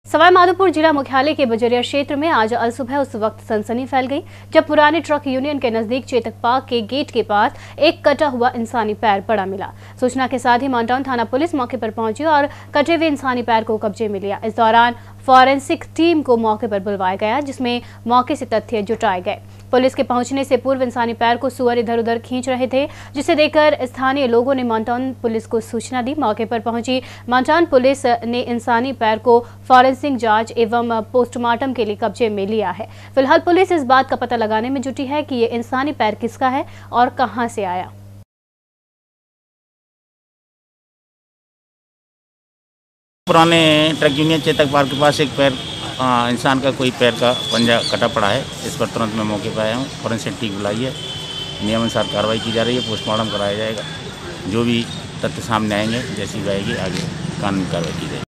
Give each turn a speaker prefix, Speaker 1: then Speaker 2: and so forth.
Speaker 1: सवाई माधोपुर जिला मुख्यालय के बजरिया क्षेत्र में आज अलसुबह उस वक्त सनसनी फैल गई जब पुराने ट्रक यूनियन के नजदीक चेतक पार्क के गेट के पास एक कटा हुआ इंसानी पैर पड़ा मिला। सूचना के साथ ही माउंटाउन थाना पुलिस मौके पर पहुंची और कटे हुए इंसानी पैर को कब्जे में लिया। इस दौरान फॉरेंसिक टीम को मौके पर बुलवाया गया, जिसमें मौके से तथ्य जुटाए गए। पुलिस के पहुंचने से पूर्व इंसानी पैर को सुअर इधर उधर खींच रहे थे, जिसे देखकर स्थानीय लोगों ने माउंटाउन पुलिस को सूचना दी। मौके पर पहुंची माउंटाउन पुलिस ने इंसानी पैर को फॉरेंसिक जांच एवं पोस्टमार्टम के लिए कब्जे में लिया है। फिलहाल पुलिस इस बात का पता लगाने में जुटी है कि ये इंसानी पैर किसका है और कहां से आया।
Speaker 2: पुराने ट्रक यूनियन चेतक पार्क के पास एक पैर इंसान का कोई पैर का पंजा कटा पड़ा है। इस पर तुरंत मैं मौके पर आया हूँ। फॉरेंसिक टीम बुलाई है, नियमानुसार कार्रवाई की जा रही है, पोस्टमार्टम कराया जाएगा। जो भी तथ्य सामने आएंगे, जैसी भी आएगी आगे कानूनी कार्रवाई की जाएगी।